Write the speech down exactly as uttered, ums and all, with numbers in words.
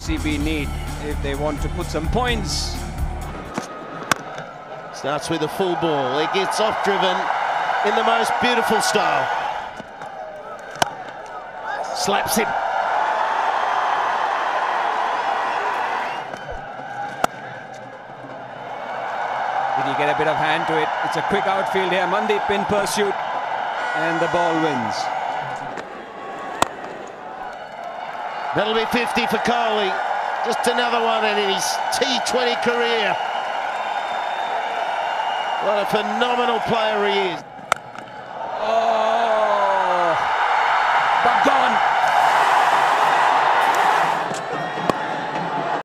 C B need if they want to put some points. Starts with a full ball. It gets off driven in the most beautiful style. Slaps him. Did he get a bit of hand to it? It's a quick outfield here. Mandeep in pursuit, and the ball wins. That'll be fifty for Kohli. Just another one in his T twenty career. What a phenomenal player he is.